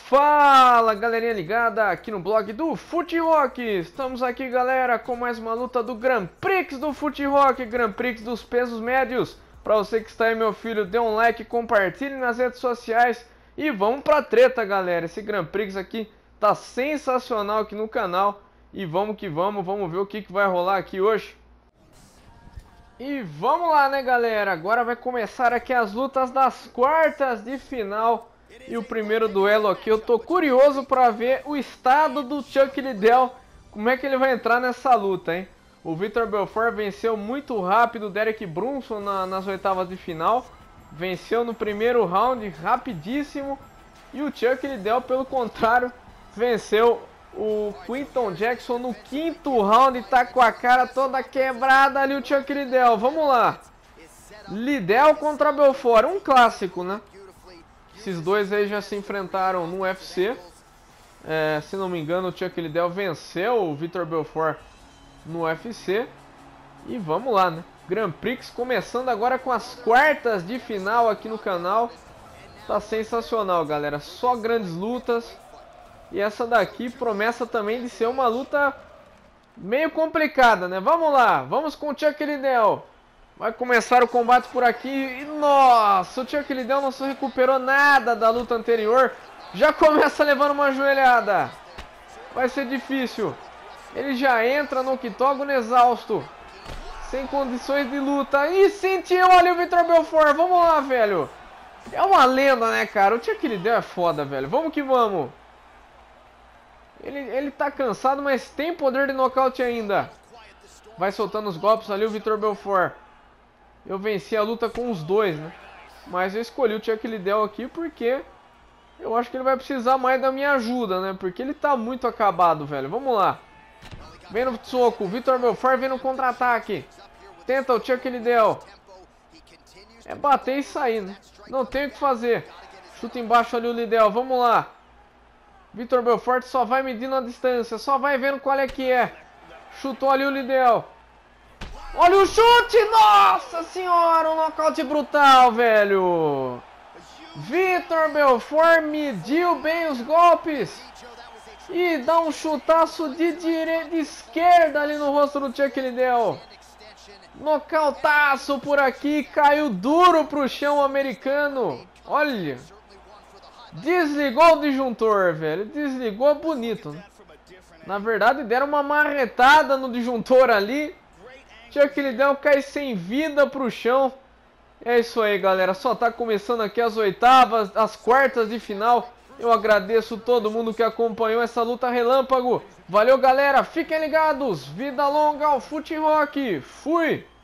Fala galerinha ligada aqui no blog do FuteRock. Estamos aqui galera com mais uma luta do Grand Prix do FuteRock, Grand Prix dos pesos médios. Para você que está aí meu filho, dê um like, compartilhe nas redes sociais e vamos pra treta galera. Esse Grand Prix aqui tá sensacional aqui no canal e vamos que vamos ver o que vai rolar aqui hoje. E vamos lá né galera, agora vai começar aqui as lutas das quartas de final. E o primeiro duelo aqui, eu tô curioso para ver o estado do Chuck Liddell, como é que ele vai entrar nessa luta, hein? O Vitor Belfort venceu muito rápido o Derek Brunson nas oitavas de final, venceu no primeiro round rapidíssimo, e o Chuck Liddell, pelo contrário, venceu o Quinton Jackson no quinto round, tá com a cara toda quebrada ali o Chuck Liddell. Vamos lá, Liddell contra Belfort, um clássico, né? Esses dois aí já se enfrentaram no UFC. Se não me engano, o Chuck Liddell venceu o Vitor Belfort no UFC. E vamos lá, né? Grand Prix começando agora com as quartas de final aqui no canal. Tá sensacional, galera. Só grandes lutas. E essa daqui promessa também de ser uma luta meio complicada, né? Vamos lá, vamos com o Chuck Liddell. Vai começar o combate por aqui e nossa, o Chuck Liddell não se recuperou nada da luta anterior. Já começa levando uma joelhada. Vai ser difícil. Ele já entra no octógono exausto. Sem condições de luta. E sentiu ali o Vitor Belfort. Vamos lá, velho. É uma lenda, né, cara? O Chuck Liddell é foda, velho. Vamos que vamos. Ele tá cansado, mas tem poder de nocaute ainda. Vai soltando os golpes ali o Vitor Belfort. Eu venci a luta com os dois, né? Mas eu escolhi o Chuck Liddell aqui porque eu acho que ele vai precisar mais da minha ajuda, né? Porque ele tá muito acabado, velho. Vamos lá. Vem no soco. O Vitor Belfort vem no contra-ataque. Tenta o Chuck Liddell. É bater e sair, né? Não tem o que fazer. Chuta embaixo ali o Liddell. Vamos lá. Vitor Belfort só vai medindo a distância. Só vai vendo qual é que é. Chutou ali o Liddell. Olha o chute! Nossa senhora! Um nocaute brutal, velho! Vitor Belfort mediu bem os golpes. E dá um chutaço de direita e esquerda ali no rosto do Chuck Liddell. Nocautaço por aqui. Caiu duro pro chão americano. Olha. Desligou o disjuntor, velho. Desligou bonito, né? Na verdade, deram uma marretada no disjuntor ali. Chuck Liddell cai sem vida pro chão. É isso aí, galera. Só tá começando aqui as oitavas, as quartas de final. Eu agradeço todo mundo que acompanhou essa luta relâmpago. Valeu, galera. Fiquem ligados. Vida longa ao FuteRock. Fui!